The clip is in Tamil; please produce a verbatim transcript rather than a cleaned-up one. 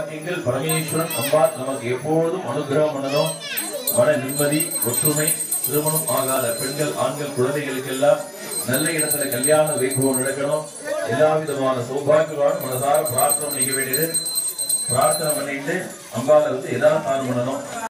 சௌபாகியங்கள் பரமேஸ்வரன் அம்பாள் நமக்கு எப்பொழுதும் அனுகிரகம் பண்ணணும். மன நிம்மதி, ஒற்றுமை, திருமணம் ஆகாத பெண்கள் ஆண்கள் குழந்தைகளுக்கெல்லாம் நல்ல இடத்துல கல்யாண வைபவம் நடக்கணும். எல்லா விதமான சௌபாகியங்களும் மனசார பிரார்த்தனை செய்ய வேண்டியது. பிரார்த்தனை பண்ணிட்டு அம்பாளை வந்து எதாவது தானம் பண்ணணும்.